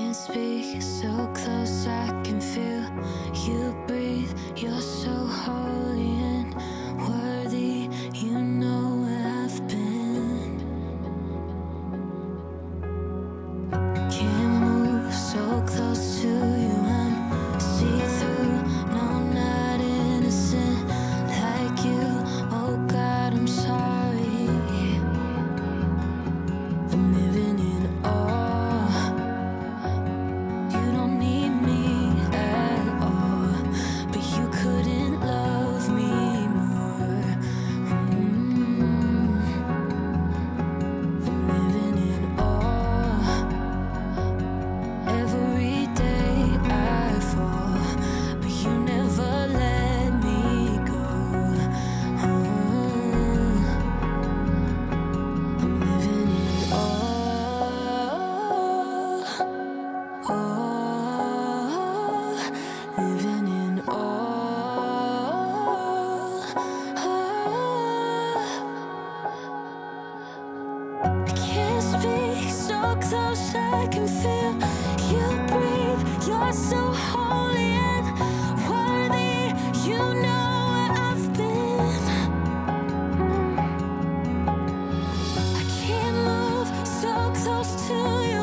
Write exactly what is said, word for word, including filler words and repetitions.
can't speak, so close I can feel you breathe. You're so holy and worthy, you know where I've been. Can't move, so close to you, I'm see-through, no, not innocent like you. Oh God, I'm sorry. I'm living in awe. You don't need me at all, but you couldn't love me more. Mm. I'm living in awe. Every day I fall, but you never let me go. Mm. I'm living in awe. Oh, living in awe. I can't speak, so close I can feel you breathe. You're so holy and worthy, you know where I've been. I can't move, so close to you,